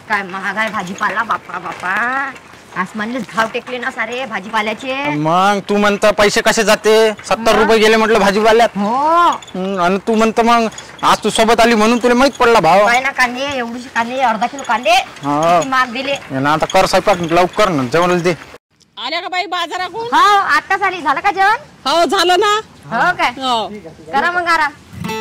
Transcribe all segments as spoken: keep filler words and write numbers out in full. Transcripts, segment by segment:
काय महाग आहे भाजीपाला बापा बापा. आसमानलेच भाव टेकले ना सारे भाजीपाल्याचे. मग तू म्हणता पैसे कसे जाते सत्तर रुपये गेले म्हटलं भाजीपाल्यात. हो आणि तू म्हणता मग आज तू सोबत आली म्हणून तुला माहित पडला भाव. काय ना कांदे एवढीशी कांदे अर्धा किलो कांदे किती महाग दिले ना. आता कर स्वयंपाक लवकर ना जेवण दे. आल्या का बाई बाजाराकडून? हो आत्ताच आली. झालं का जेवण? हो झालं ना. हो काय हो करा मग आराम.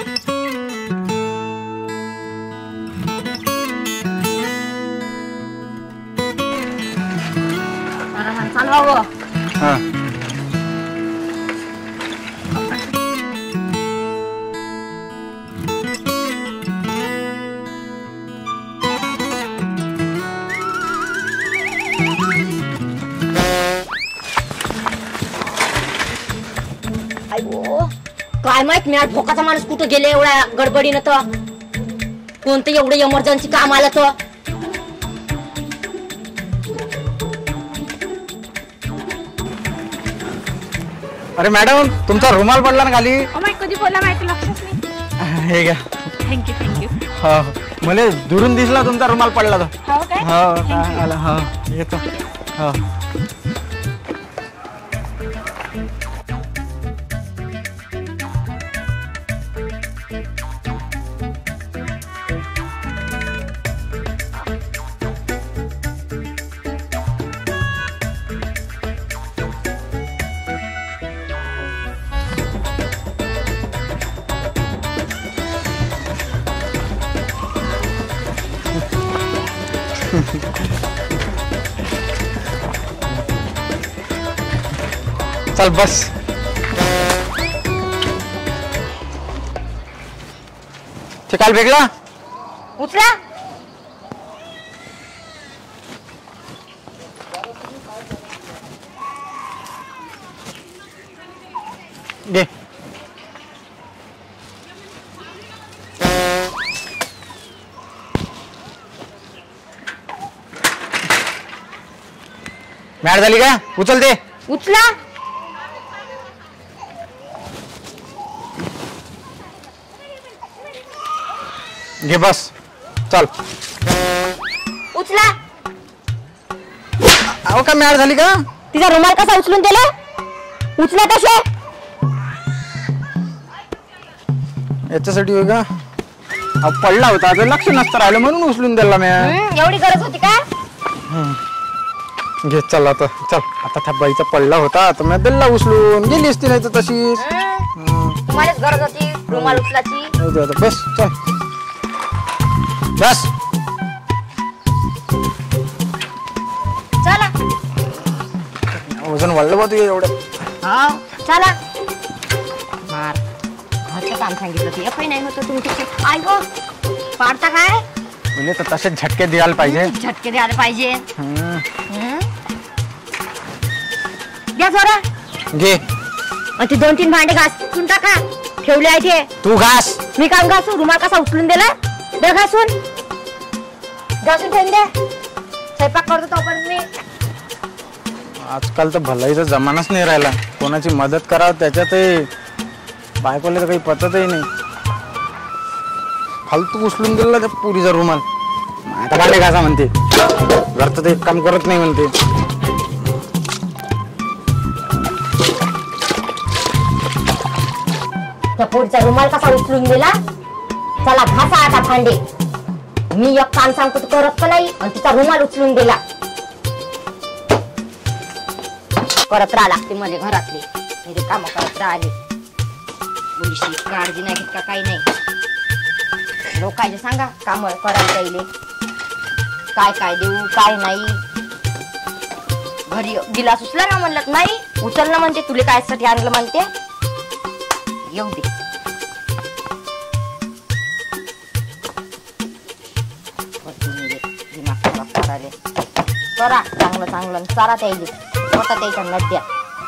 चालवा हो. हा काय माहित मी आज भोकाचा माणूस कुठं गेले एवढ्या गडबडीनं. तर कोणतं एवढं इमर्जन्सी काम आलं तर. अरे मॅडम तुमचा रुमाल पडला ना खाली. कधी बोला माहिती लक्षच नाही. हे घ्या. Thank you thank you. हो मला दुरून दिसला तुमचा रुमाल पडला तो. हो काय? हो काय आला. हो येतो. हो चल बस. ते काल भेटला उचला. घे. मॅड झाली का? उचल दे. उचला. घे बस. चल उचला. अहो का मॅड झाली का? तिचा रुमाल कसा उचलून दिला? उचला कसे? याच्यासाठी होय का? पडला होता तर लक्ष नसतं राहिलं म्हणून उचलून दिला मी. एवढी गरज होती का? घे चल आता. चल आता त्या बाईचा पडला होता तर मी दिला उचलून. गेली असती नाही तर तशीच. तुम्हालाच गरज होती रुमाल उचलाची. बस चल बस. चला वजन वाढलं बा तू एवढं. हो चला. मार घरचं काम सांगितलं ते एकही नाही होतं तुमची. आई गो पाडता काय? म्हणजे तर तसेच झटके द्यायला पाहिजे. झटके द्यायला पाहिजे. हम्म. द्या जोरा. घे. ते दोन तीन भांडे घासून टाका. ठेवले आहे ते. तू घास. मी काम घासू? रुमाल कसा उचलून दिला? दे घासून. घासून ठेवून दे. स्वयंपाक करतो तोपर्यंत मी. आजकाल तर भलाईचा जमानाच नाही राहिला. कोणाची मदत करावं त्याच्यातही बायकोला तर काही पततही नाही. फालतू उचलून दिला त्या पुरीचा रुमाल. आता भांडे घासा म्हणते. घरचं ते एक काम करत नाही म्हणते. त्या पुरीचा रुमाल कसा उचलून दिला? चला घासा आता भांडे. मी एक काम सांगतो करत नाही आणि तिचा रुमाल उचलून दिला. करत राहा लागते मला घरातली. म्हणजे काम करत राहिले. मुलीशी काळजी नाही घेत का काही नाही. लोकांचे सांगा काम करायला जाईल. काय काय देऊ काय नाही. घरी गिलास उचला ना म्हणलं नाही उचल ना म्हणते. तुला काय साठी आणलं म्हणते. येऊ दे. करा चांगलं चांगलं चारा त्यायली स्वतः त्याच्या नद्या.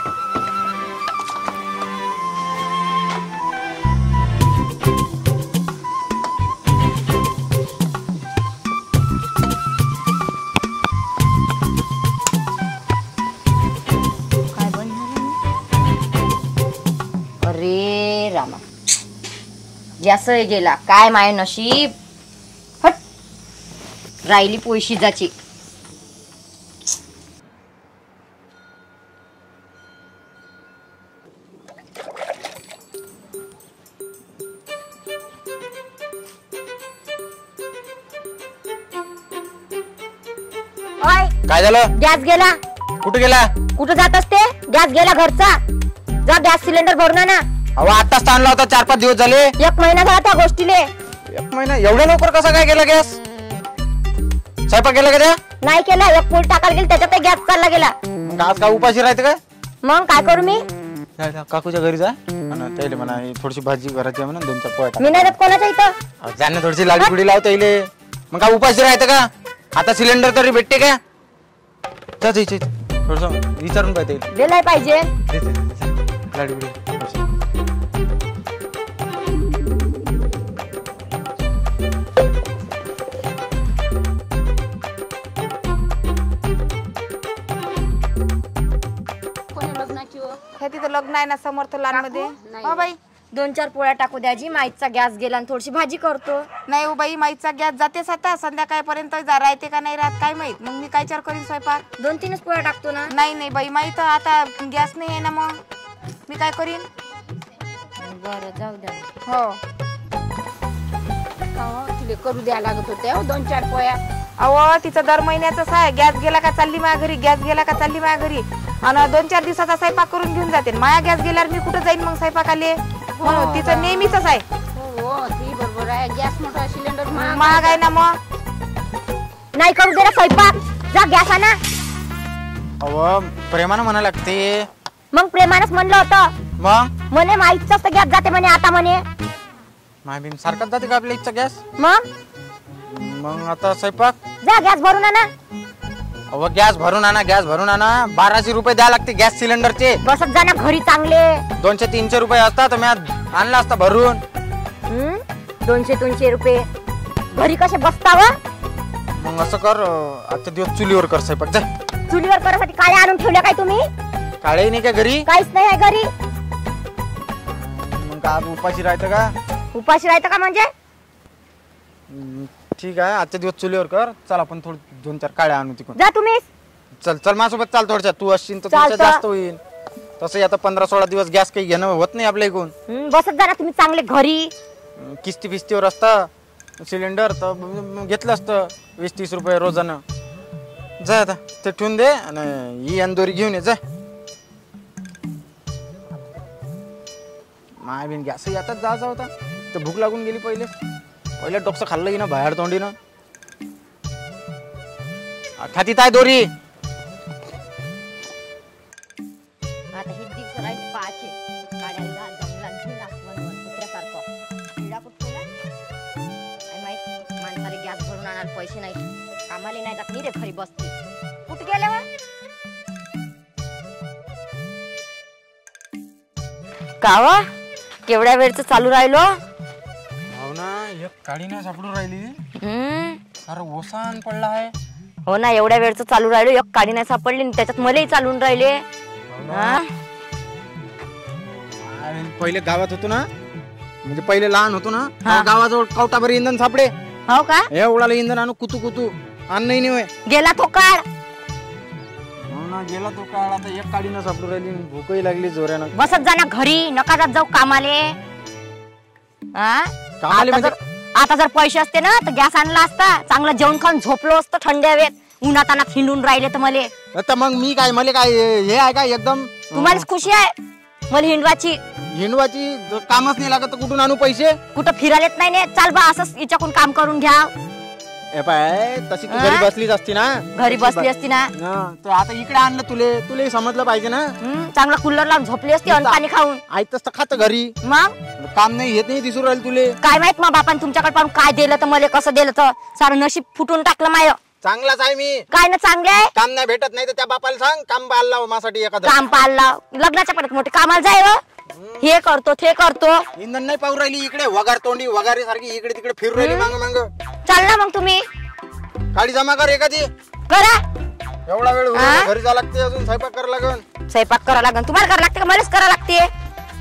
काय बंद झालं? अरे रामा गॅस गेला काय माय नशीब. हट राहिली पोळी शिजाची. काय झालं? गॅस गेला. कुठे गेला? कुठं जात असते? गॅस गेला घरचा. जा गॅस सिलेंडर भरून आणा. अहो आताच आणला होता, चार पाच दिवस झाले. एक महिना झाला त्या गोष्टीले. एक महिना? एवढ्या लवकर कसा काय गेला गॅस? स्वयंपाक केला का त्या? नाही केला. एक पोळी टाकायला गेली त्याच्यात गॅस चालला गेला. मग आज काय उपाशी राहते का? मग काय करू मी? काकूच्या घरी जा आणि त्याला म्हणा थोडीशी भाजी करायची म्हणून दोन चार पोळ्या मी नाही देत कोणाच्या इथं. त्यांना थोडीशी लाडी पुडी लाव त्याले. मग काय उपाशी राहते का? आता सिलेंडर तरी भेटते का? थोडस विचारून पाहिजे. दिलाय पाहिजे. लाडी पुडी हे तिथं लग्न आहे ना समर्थ लहान मध्ये. हो बाई दोन चार पोळ्या टाकू द्याजी. माईचा गॅस गेला आणि थोडीशी भाजी करतो. नाही हो बाई माईचा गॅस जातेच आता संध्याकाळपर्यंत राहते का नाही राहत काय माहित. मग मी काय चार करीन स्वयंपाक. दोन तीनच पोळ्या टाकतो ना. नाही नाही बाई माई तर आता गॅस नाही आहे ना मग मी काय करीन. बरं जाऊ द्या. हो तुले करू द्या लागत होत्या दोन चार पोया. अहो तिचं दर महिन्याच आहे. गॅस गेला का चालली माझ्या घरी, गॅस गेला का चालली माझ्या घरी आणि दोन चार दिवसाचा स्वयंपाक करून घेऊन जाते. माया गॅस गेल्यावर मी कुठं जाईन मग स्वयंपाकाले. म्हणून तिचं नेहमीच आहे. हो ती बरोबर आहे. गॅस मोठा सिलेंडर महाग आहे ना मग. नाही करू दे ना स्वयंपाक. जा गॅस आणा. अहो प्रेमानं म्हणा लागते. मग प्रेमानच म्हणलं होतं. मग म्हणे माईचाच गॅस जाते म्हणे आता म्हणे. माय बीम सारखाच जाते का आपल्या इथचा गॅस? मग मग आता स्वयंपाक. जा गॅस भरून आणा. अहो गॅस भरून आणा, गॅस भरून आणा. बाराशे रुपये द्यावे लागते गॅस सिलेंडरचे. बसत जा ना घरी चांगले. दोनशे तीनशे रुपये असतात. मी आणला असता भरून. हम्म दोनशे दोनशे रुपये घरी कसे बसताव? मग असं कर, आजच्या दिवस चुलीवर कर स्वयंपाक. जा चुलीवर करासाठी काळे आणून ठेवले काय तुम्ही? काळे नाही का घरी? काहीच नाही आहे घरी. मग आज उपाशी राहतं का? उपाशी राहतं का म्हणजे? ठीक आहे आजच्या दिवस चुलीवर कर. चल आपण थोडं दोन चार काळे आणू तिकडून. जा तुम्ही. चल चल माझ्यासोबत चाल. थोडच्या तू असशील तर चालतं. तुमचं जास्त होईल. तसं आता पंधरा सोळा दिवस गॅस काही घेणं होत नाही आपल्या इकडून. हम्म, बसत जा ना तुम्ही चांगले घरी. किस्ती फिस्तीवर असतं सिलेंडर तर मग घेतलं असतं वीस तीस रुपये रोजानं. जा आता ते ठेवून दे आणि ही अंदोरी घेऊन ये. जा माय बिन गॅस आता जा जा होता. तर भूक लागून गेली पहिले. पहिले डोकसं खाल्लं ना बाहेर तोंडीनं. खातीत आहे दोरी. आता ही दिवस राहिले पाहायचे. गाड्याला जंगलात घेऊन आसमान कुत्र्यासारखं. किडा कुठला? काय माहित माणसाला गॅस भरून आणायला पैसे नाही. कामाला नाही जात. नी रे घरी बसते. कुठे गेले वा? कावा केवढ्या वेळचं चालू राहिलो. हो ना एक काडी नाही सापडून राहिली. हम्म अरे ओसान पडला आहे. हो ना एवढ्या वेळचं चालू राहिलो. एक काडी नाही सापडली त्याच्यात मलाही चालून राहिले. हा पहिले गावात होतो ना, म्हणजे पहिले लहान होतो ना, गावाजवळ कवटाभर इंधन सापडे. हो का? एवढाला इंधन आणू कुतू कुतू आण नाही नाही. गेला तो काळ. हो ना गेला तो काळ. आता एक काडी न सापडू राहिली. भूकही लागली जोऱ्यानं. बसत जा ना घरी. नका जात जाऊ कामाले. हा कामाले आता म्हणजे जर आता जर पैसे असते ना तर गॅस आणला असता. चांगलं जेवण खाऊन झोपलो असतं थंड हवेत. उन्हात आणा हिंडून राहिले तर मले. आता मग मी काय मला काय हे आहे का एकदम तुम्हालाच खुशी आहे मला हिंडवाची. हिंडवाची कामच नाही लागत तर कुठून आणू पैसे? कुठं फिरायला येत नाही ने. चाल बा असंच हिच्याकडून काम करून घ्या. ए पाय तशी तू घरी बसलीच असती ना. घरी बसली असती ना. तर आता इकडे आणलं तुले तुले समजलं पाहिजे ना. हम्म, चांगला कूलर लावून झोपली असती अन्न पाणी खाऊन. ऐकतच तर खात घरी. मग काम नाही येत नाही दिसून राहील तुले. काय माहित मग बापान तुमच्याकडे पाहून काय दिलं तर मला कसं दिलं तर सारं नशीब फुटून टाकलं माय. चांगलाच आहे मी. काय ना चांगले आहे. काम नाही भेटत नाही तर त्या बापाला सांग काम पाहायला माझ्यासाठी एखादं. काम पाळला लग्नाच्या परत मोठे कामाला जाय. हे करतो ते करतो. इंधन नाही पाहू राहिली इकडे वगार तोंडी वगारी सारखी इकडे तिकडे फिरू राहिली मांग मांग. चाल ना मग तुम्ही गाडी जमा कर एखादी. करा. एवढा वेळ होईल, घरी जावं लागते अजून स्वयंपाक करावं लागन. स्वयंपाक करा लागन. तुम्हाला करा लागते का मलाच करा लागते?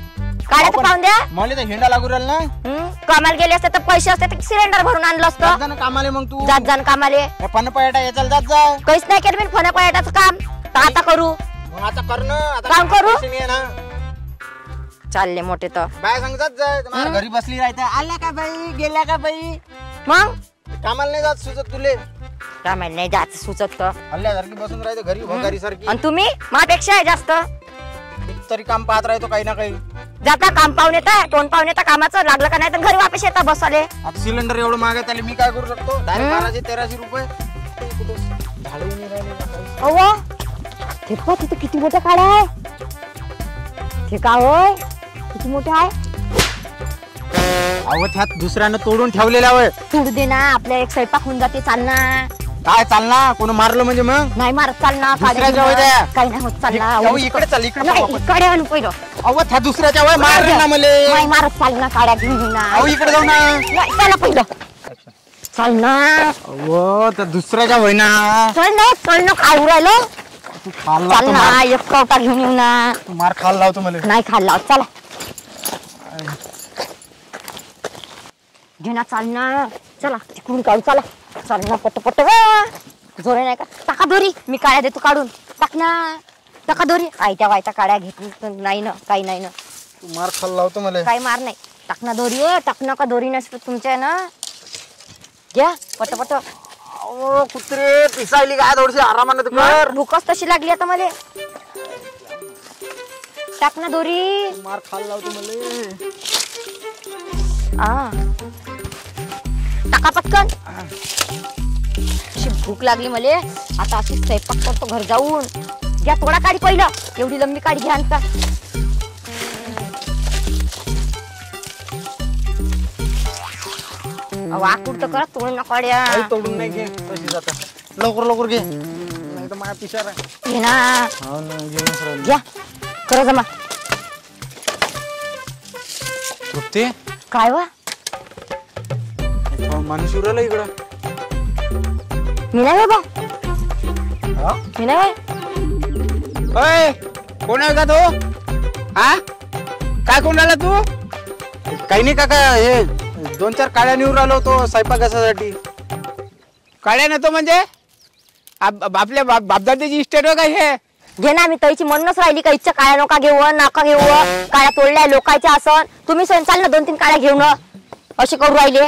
काड्या तर पाहून द्या. मला तर हिंडा लागू राहिला ना. हम्म, कामाला गेले असते तर पैसे असते तर सिलेंडर भरून आणलं जात असतं. जा ना कामाले मग तू. जात जाण कामाले. पण पायटा याचाल जात जा. काहीच नाही केलं मी फण्या पायटाचं काम. तर आता करू. मग आता कर ना. आता काम करू? पैसे नाही आहे ना. चालले मोठे तर. बाय सांग जात जा. मला घरी बसली राहते. आल्या का बाई गेल्या का बाई. मग कामाला नाही जात सुचत तुले. कामाला नाही जायचं सुचत तर. हल्ल्यासारखी बसून राहते घरी भंगारी सारखी. आणि तुम्ही माझ्यापेक्षा आहे जास्त. तरी काम पाहत राहतो काही ना काही. जाता काम पाहून येता तोंड पाहून येता कामाचं लागलं का नाही तर घरी वापस येता बसवाले. आता सिलेंडर एवढं महाग आहे त्याला मी काय करू शकतो. डायरेक्ट बाराशे तेराशे रुपये झाडे नाही राहिले ना काही. अव्वा ते पहा तिथे किती मोठ्या काड्या आहे. ते का होय किती मोठे आहे. अहो त्यात दुसऱ्यानं तोडून ठेवलेल्या वय. तोडू दे ना आपल्या एक स्वयंपाक होऊन जाते चालना. काय चालना कोण मारलं म्हणजे मग. नाही मारत चालना. दुसऱ्याच्या वय त्या. काही नाही होत चालना. अहो इकडे चाल इकडे नाही, पाहू आपण. इकडे आणू पहिलं. अहो त्या दुसऱ्याच्या वय मार ना मले. नाही मारत चालना काड्या घेऊन ना. अहो इकडे जाऊ ना. नाही, चला पहिलं चल ना. अहो त्या दुसऱ्याच्या वय ना. चल ना चल ना खाऊ राहिलो. तू खाल चल लावतो ना मार. एक कवटा घेऊन येऊ ना. तू मार खाल लावतो मला. नाही खाल्ला चला घे ना चाल ना. चला तिकडून काढू चला. चाल ना पट पट जोरे नाही का. टाका दोरी मी काड्या देतो काढून. टाक ना टाका दोरी. आयत्या वायत्या काड्या घेत नाही ना काही नाही ना. तू मार खाल लावतो मला. काही मार नाही. टाक ना दोरी. टाक ना का दोरी नसतं तुमच्या ना. घ्या पट पट. अहो कुत्रे पिसायली काय थोडीशी आरामाने कर. भूकच तशी लागली आता मला. टाक ना दोरी. मार खाल लावतो मला. आ टाका पटकन. अशी भूक लागली मले आता. अशी स्वयंपाक करतो घर जाऊन. घ्या थोडा काढी पहिलं. एवढी लंबी काढी घ्या आणता. वाकुड तर करा तोड ना काड्या. काही तोडून नाही घे तशी जाता. लवकर लवकर घे नाही तर माझ्या पिशार आहे. घे ना. हो ना घेऊनच राहिलो. घ्या कर जमा. तृप्ती काय वा माणूस उराला इकडं. मी नाही बाबा. हा? मी नाही. अय कोण आहे का तो. हा काय कोण आला तू. काही नाही काका हे दोन चार काड्या निवडून आलो होतो स्वयंपाकासाठी. काड्या नेतो म्हणजे आप- आपल्या बाप बापदादाची इस्टेट हो का हे. घे ना. मी तैची म्हणूनच राहिली का इच्छा काळ्या नका घेऊ नाका घेऊ. काळ्या तोडल्या लोकांच्या असन. तुम्ही स्वयं चाल ना दोन तीन काळ्या घेऊन असे करू राहिले.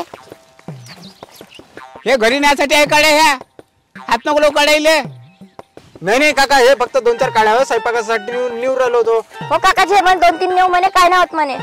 हे घरी नेण्यासाठी आहे काड्या ह्या. हात नको लोक काढायले. नाही नाही काका हे फक्त दोन चार काड्या स्वयंपाकासाठी निवडून राहिलो होतो. हो काकाजी म्हणे दोन तीन नेऊ म्हणे काय नाही होत म्हणे.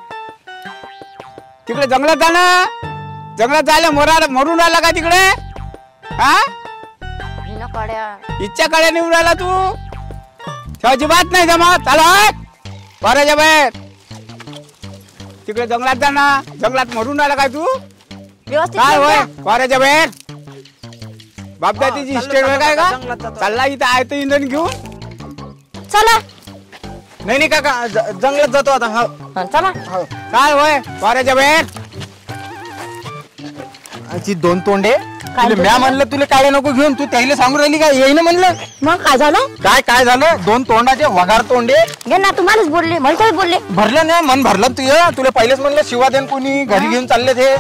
तिकडे जंगलात जा ना. जंगलात जायला मोरा मरून राहिला का तिकडे. हा घे ना काड्या. इच्छा काड्या निवडून राहिला तू. ते अजिबात नाही जमत. चाल बराच्या बाहेर. तिकडे जंगलात जा ना. जंगलात मरून राहिला काय तू. व्यवस्थित काय घेऊन होय जा. बराच्या बाहेर. बापदातीची हा, इस्टेट चाललो, काय चाललो, जंगलात का जातो. चालला इथं आहे तर इंधन घेऊन. चला नाही नाही काका ज- जंगलात जातो आता. हो हा, चला हो. काय होय बराच्या बाहेर. याची दोन तोंडे. तुला दोन म्या म्हणलं तुला काड्या नको घेऊन तू त्याला सांगू राहिली का येईन म्हणलं. मग काय झालं. काय काय झालं दोन तोंडाचे वगार तोंडे. घे ना तुम्हालाच बोलले मला तरी बोलले. भरलं ना मन भरलं तू ये. तुला पहिलेच म्हणलं शिवा देन कोणी घरी घेऊन चालले ते.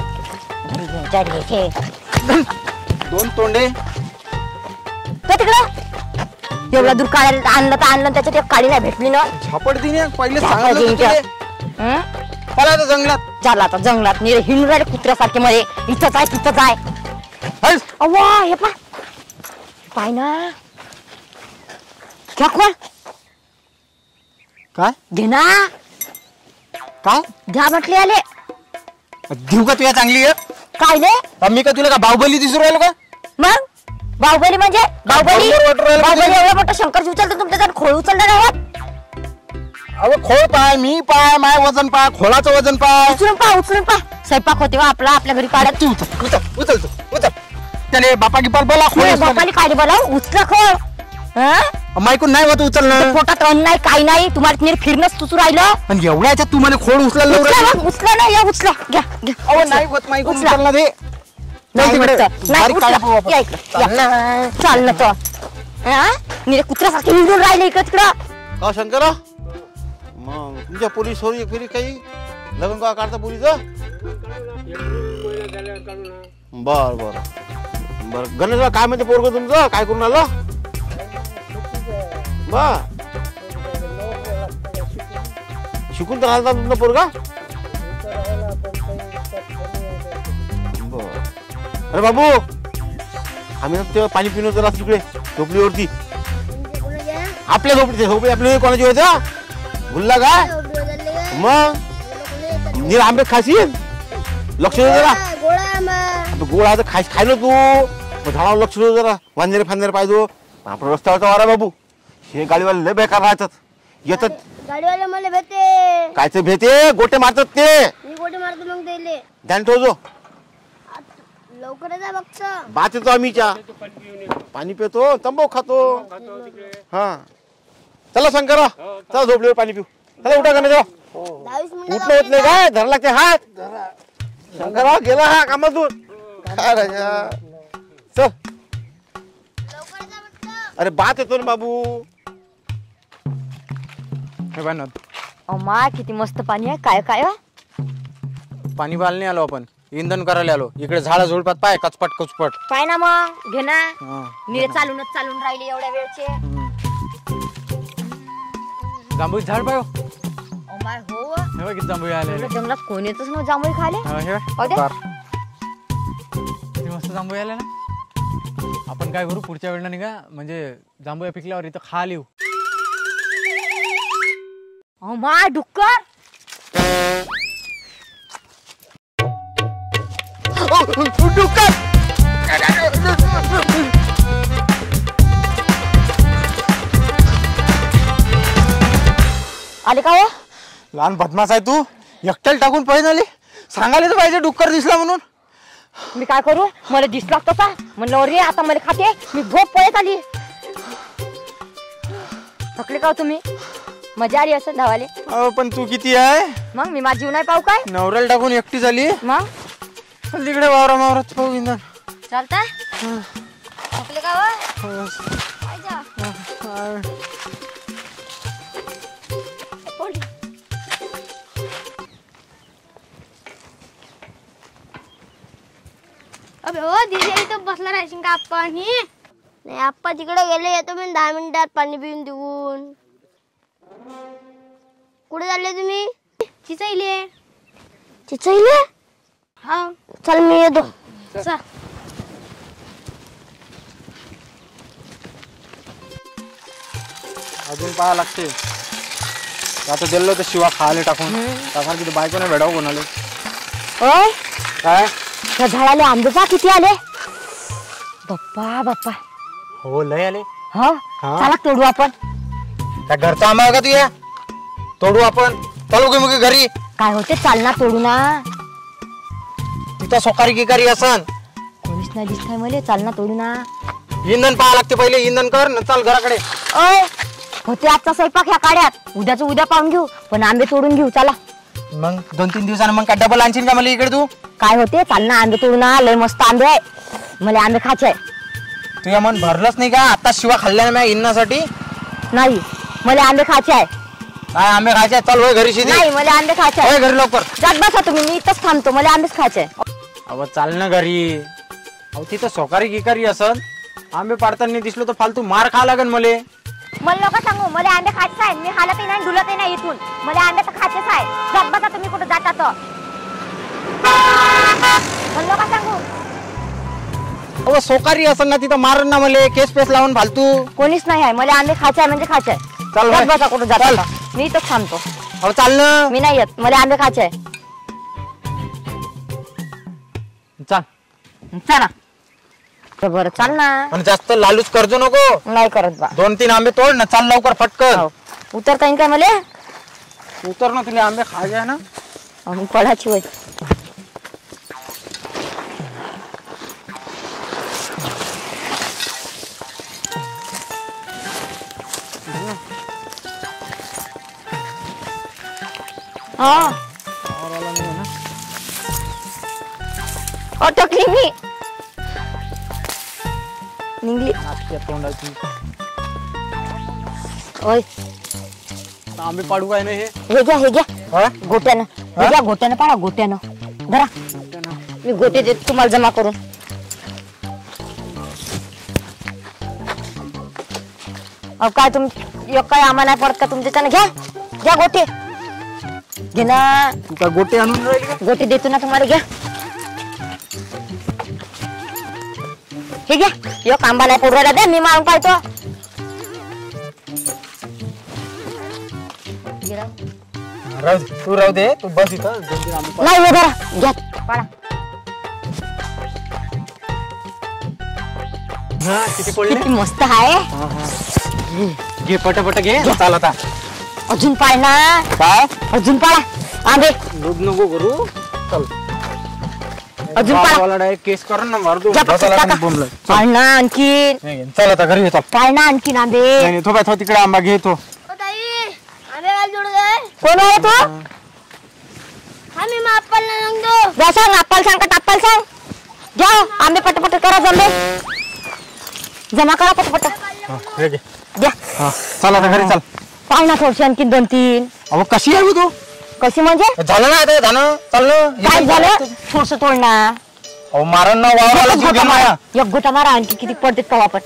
दोन तोंडे तो तिकडं एवढा दूर काढायला आणलं तर आणलं त्याच्यात एक काडी नाही भेटली ना. झापड दिने पहिले झापड सांगितलं दिने तुले. हं? चला आता जंगलात. झालं आता जंगलात निरे हिंडून राहिले कुत्र्यासारखे मध्ये. इथंच आहे तिथंच आहे. हस. अव्वा हे पा पाय ना. घ्या कोण काय घे ना. काय घ्या म्हटले आले. देऊ का तुला चांगली आहे. काय ले मी का तुला का बाहुबली दिसू राहिलो का. मग बाहुबली म्हणजे बाहुबली. बरोबर वाटू राहिलं बाहुबली म्हणजे. एवढं मोठं शंकरजी उचलतो तुमच्या जण खोळ उचललं नाही. अहो खोळ पाय मी पाय माय वजन पाय खोळाचं वजन पाय. उचलून पा उचलून पा. स्वयंपाक होते वा आपला आपल्या घरी काढत. तू उचल उचल उचल तू, उचल त्याने बापा गिपाल बोला खोळ बापाली काढी बोला उचला खोळ. हं? मायकून नाही होत उचलणं. पोटात अन्न नाही काही नाही तुम्हाला नीर फिरणंच सुचू राहिलं. पण एवढ्या याच्यात तू मला खोड उचलायला लावू उचला राहिली. मग, उचला ना या उचला घ्या घ्या. अहो नाही होत मायकून उचला. उचलणं ते. नाही इकडे. उचला. नाही बारीक उचला. काढा पाहू आपण. या इकडं, या. चाल ना तो. हं? नीरे कुत्र्यासारखे हिंडून राहिले इकडं तिकडं. का शंकरा मग तुमच्या पोलीस हो एक फेरी काही लग्न का काढता पोलीचं बर बर बर गणेशला काय म्हणते पोरग तुमचं काय करून आलं बर शिकून तर राहता तुमचा पोरगा बर अरे बाबू आम्ही ना ते पाणी पिणं जरा तिकडे झोपडीवरती आपल्या झोपडी झोपडी आपल्या कोणाची होत्या भुलला काय मग नीर आंबे खाशील लक्ष दे जरा गोळा तर खाय खायला तू झाडावर लक्ष दे जरा वांजरे फांजरे पाहिजे आपण रस्त्यावरचा वारा बाबू हे गाडीवाले लय बेकार राहतात येतात गाडीवाले मला भेटे कायचे भेटे गोटे मारतात ते मी गोटे मारतो मग त्याले ध्यान ठेवजो लवकर जा बघ बात येतो आम्हीच्या पाणी पितो तंबाखू खातो हा चला शंकरा चला झोपल्यावर पाणी पिऊ चला उठा का नाही दहावीस उठलं होत नाही काय धरला लागते हात शंकरा गेला हा कामातून काय राजा चल अरे बात येतो ना बाबू हे पाय ना अमा किती मस्त पाणी आहे काय काय हो? पाणी बालने आलो आपण इंधन करायला आलो इकडे झाडा झुडपात पाय कचपट कचपट पाय ना मग घे ना हा. निरे चालूनच चालून राहिले एवढ्या वेळचे जांभूळ झाड पाय हो. अमाय हो हे बघ किती जांभूळ आले एवढ्या जंगलात कोण येतच ना जांभूळ खाले हे पाहू दे. बघ किती मस्त जांभूळ आले ना आपण काय करू पुढच्या वेळेला निघा म्हणजे जांभूळ पिकल्यावर इथं खा लिहू अमाय डुक्कर आले का हो? लहान बदमाश आहे तू एकट्याला टाकून पळून आली सांगायला तर पाहिजे डुक्कर दिसला म्हणून मी काय करू मला दिसला का म्हणलं रे आता मला खाते मी झोप पळत आली थकले का हो तुम्ही मजा आली असं धावाले अहो पण तू किती आहे मग मी माझी जीव नाही पाहू काय नवऱ्याला टाकून एकटी झाली मग चल तिकडे वावरा वावरात पाहू इंधन चालता थकले का हो? काय जा? अबे हो दीदी इथं बसला राहायची का आपण ही नाही आप्पा तिकडे गेले येतो मी दहा मिनिटात पाणी पिऊन देऊन कुठे चालले तुम्ही चिचईले चिचईले हा चल मी येतो चल अजून पाहा लागते आता दिलं तर शिवा खायला टाकून टाका किती बायको नाही भेटावं कोणाला ओय काय त्या झाडाले आंबे पा किती आले बाप्पा बाप्पा हो लय आले हा हा. चला तोडू आपण त्या घरचा आंबा आहे का तुझ्या तोडू आपण चालू मग घरी काय होते चालना तोडू ना तिथं सोकारी गिकारी असन कोणीच नाही दिसतंय मला चालना तोडू ना इंधन पाहा लागते पहिले इंधन कर न चाल घराकडे ओय होते आजचा स्वयंपाक ह्या काड्यात उद्याच उद्या पाहून घेऊ पण आंबे तोडून घेऊ चला मग दोन तीन दिवसानं मग काय डबल आणशील का मला इकडे तू काय होते चालना आंबे तोडू ना लय मस्त आंबे आहे मला आंबे खायचे आहे. तुझ्या मन भरलंच नाही का आता शिवा खाल्ल्या नाही इंधनासाठी नाही मला आंबे खायचे आहे काय आंबे खायचे चल होय घरी शिदी नाही मला आंबे खायचे आहे होय घरी लवकर जात बसा तुम्ही मी इथंच थांबतो मला आंबेच खायचे आहे. अहो चाल ना घरी अहो तिथं सोकारी गिकारी असन आंबे पाडताना दिसलो तर फालतू मार खा लागन मले मला नका सांगू मला आंबे खायचे आहे मी हालतही नाही डुलतही नाही इथून मला आंबे तर खायचेच आहे जात बसा तुम्ही कुठं जाता तर मला नका सांगू अहो सोकारी असन ना तिथं मारन ना मले केस पेस लावून फालतू कोणीच नाही आहे मला आंबे खायचे आहे म्हणजे खायचे आहे चल जात बाय. बसा कुठं जाता चल. तर. मी इथंच थांबतो अहो चाल ना मी नाही येत मला आंबे खायचे आहे चाल चला तर बरं चाल ना आणि जास्त लालूच करजो नको नाही करत बा दोन तीन आंबे तोड ना चाल लवकर फटकन हो. उतरता येईल काय मला उतर ना तुला आंबे खायचे आहे ना अहो, पडाची वय हा अटकली मी निघली नाटक्या तोंडाची ओय आंबे पाडू काय नाही हे हे घ्या हे घ्या हा? गोट्यानं हे घ्या गोट्यानं पाडा गोट्यानं धरा मी गोटे देते तुम्हाला जमा करून अहो काय तुम एक काय आम्हाला नाही पडत का तुमच्याच्यानं घ्या घ्या गोटे घे ना तू काय गोटे आणून राहिली का गोटे देतो ना तुम्हाला घ्या हे घ्या एक आंबा नाही पुरवायला द्या मी मागून पाहतो राहू दे तू राहू दे तू बस इथं दोन तीन आंबे नाही हे धरा घ्या पाडा हा किती पडले किती मस्त आहे घे पटापट घे चाल आता अजून पाळ ना काय अजून पाळा आंबे दूध नको करू चल अजून पाळा वाला डायरेक्ट केस कर ना मार दू जा पटकन टाका. पाळ ना आणखीन चल आता घरी येतो पाळ ना आणखीन आंबे नाही नाही, तो काय तो तिकडे आंबा घेतो आंबे घाल जोड गए कोण आहे तो आम्ही मग आपल्याला सांगतो जा सांग आपल सांग का टाप्पल सांग जा आंबे पटपट करा जमले जमा करा पटपट हे घे द्या हा चल आता घरी चल पाळ ना थोडशी आणखीन दोन तीन अहो कशी आहे तू कशी म्हणजे झालं ना आता झालं चाललं काय झालं थोडस तोड ना अहो मारण ना वावराला जीव घे माया एक गोटा मारा आणखी किती पडते का आपण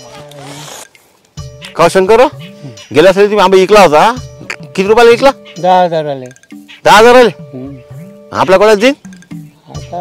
का शंकर गेल्या साली तुम्ही आंबा विकला होता किती रुपयाला विकला दहा हजार आले दहा हजार आले आपल्या कोणाला देईन आता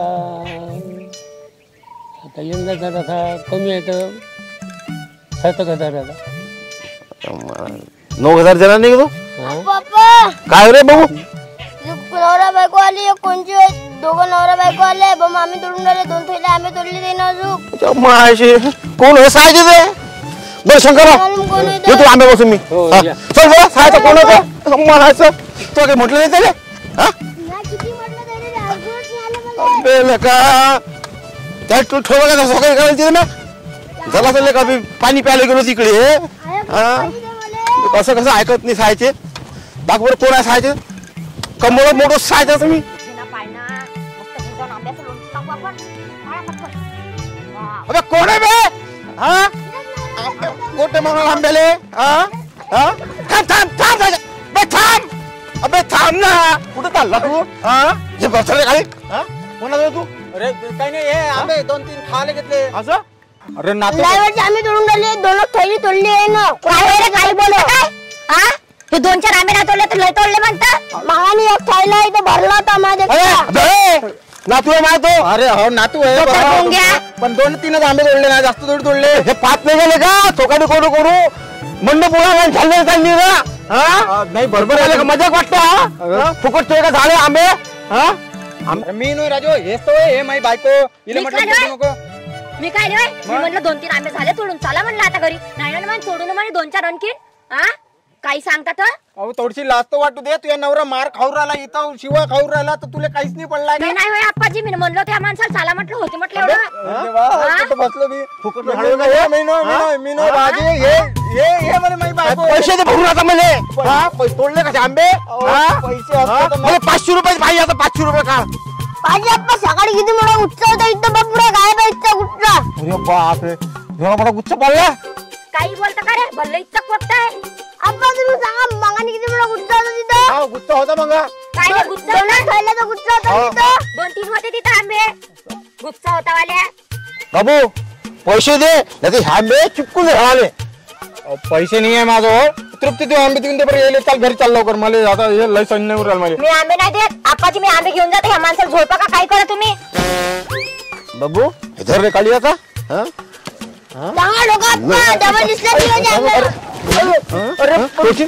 आता यंदा जरासा कमी आहे तर सात हजार आता नऊ हजार जरा नाही तो पप्पा काय रे भाऊ नवरा बायको आली कोणची दोघं नवरा बायको आले बम आम्ही तोडून राहिले दोन थैले आम्ही तोडले ते ना अजून माशी कोण हे साहायचे ते बरं शंकर मालूम कोण आहे ते? येतो आंबे बसून मी हो, हा. या. चल बरं साहायचं कोण होतं म्हणायचं तो काही म्हटलं नाही त्याले हा किती म्हटलं तरी अजूनच नाही आलं मला. अबे लका त्या तू ठेवलं का सकाळी करायची ना झाला चालले का मी पाणी प्यायला गेलो तिकडे आहे, हा पाणी दे मला. कसं कसं ऐकत नाही साहायचे दाख बरं कोण आहे साहायचे कमळ मोठं साहायचं तुम्ही अबे कोण आहे बे हा कोटे म्हणून आंब्याले हा हा थांब थांब थांब थांब. बे थांब अबे थांब ना कुठं चालला तू हा जे बसले खाली हा कोणाला तू अरे काही नाही हे आंबे दोन तीन खाले घेतले असं अरे नाते लय वेळची आम्ही तोडून राहिले दोन थैली तोडली आहे ना काय रे काय बोल हा हे दोन चार आंबे नाही तोडले तर लय तोडले म्हणता मागाने एक थैला इथं भरला होता माझ्या अरे नातू आहे माझा तो अरे हो नातू आहे तो बरं. पाठवून घ्या. पण दोन तीनच आंबे तोडले ना जास्त थोडी तोडले हे पाच नाही गेले का चोकाने कोण करू मंड पोळा झाले चालली ना हा हा, नाही बरोबर आले आहे का मजाक वाटतं हा? फुकट का झाले आंबे हा अरे मी नाही राजू हेच तो आहे, हे माई बायको इले मी म्हटलं काय तोडू नको मी काय नाही मी म्हणलं दोन तीन आंबे झाले तोडून चला म्हणलं आता घरी नाही ना म्हणे सोडून म्हणे दोन चार आणखीन हा काही सांगतात अहो थोडीशी लाज तो वाटू दे तुझ्या नवरा मार खाऊ राहिला इथं शिवा खाऊ राहिला तर तुला काहीच नाही पडलाय मी का नाही होय आप्पाजी मी म्हणलं त्या माणसाला चला म्हटलं होते म्हटलं एवढं अरे वा, हा? कुठं बसलो मी फुकट मी हाणू नो, नका. मी नो, मी नो, मी नो, राजे हे हे हे मला माई बायको पैसे दे भरून आता मला हा पैसे तोडले कसे आंबे अहो, हा? पैसे हा? असते तर मला पाचशे रुपये पाहिजे आता पाचशे रुपये काढ पाहिजे आप्पा सकाळी किती मोठा उत्सव होता इथं बघ पुढे काय पाहिजे कुठला अरे बापरे एवढा मोठा गुच्छ पडला काही बोलता का रे भल्ले इतकं बघताय आप्पा तुम्ही सांगा मागाने किती मोठा उत्सव होता तिथं हा गुच्छ होता मग काय रे गुच्चा दोन होता? थैल्याचा उत्सव होता हो. तिथं दोन तीन होते तिथं आंबे गुच्चा होता वाल्या बाबू पैसे दे नाही तर ह्या आंबे चिपकून राहिले अहो, पैसे नाही आहे माझं तृप्ती तू आंबे तिकडे बरं येले चाल घरी चाल लवकर मला आता हे लय सैन्य उराल मला मी आंबे नाही देत आप्पाजी मी आंबे घेऊन जाते ह्या माणसाला झोपा का काय करा तुम्ही बाबू इधर रे काढली आता हा चांगला डोका आप्पा डबल दिसला की म्हणजे अंगाला. अरे पैसे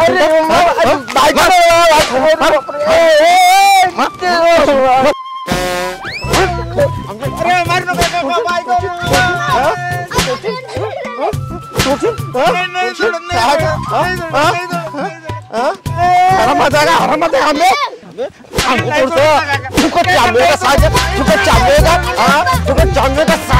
हरामात आहे का हरामात आहे आंबे फुकट आंबे का साज फुकट आंबे का हा फुकट आंबे का